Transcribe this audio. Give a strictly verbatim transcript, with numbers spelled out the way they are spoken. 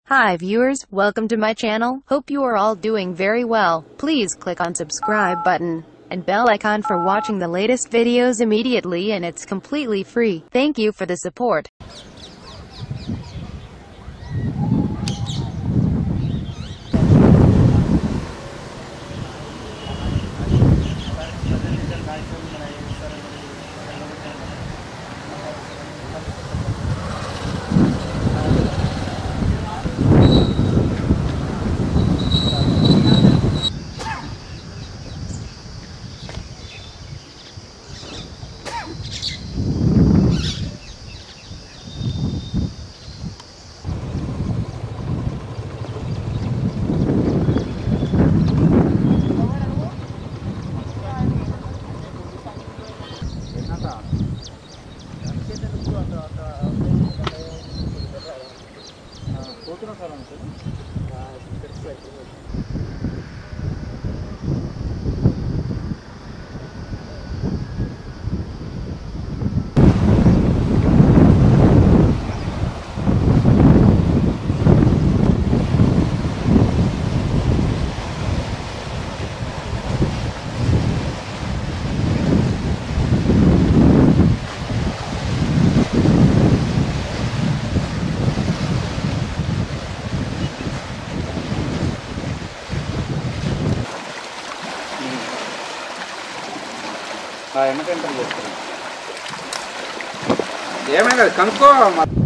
Hi viewers, welcome to my channel. Hope you are all doing very well. Please click on subscribe button and bell icon for watching the latest videos immediately, and it's completely free. Thank you for the support. ఏమైనా కనుక్కో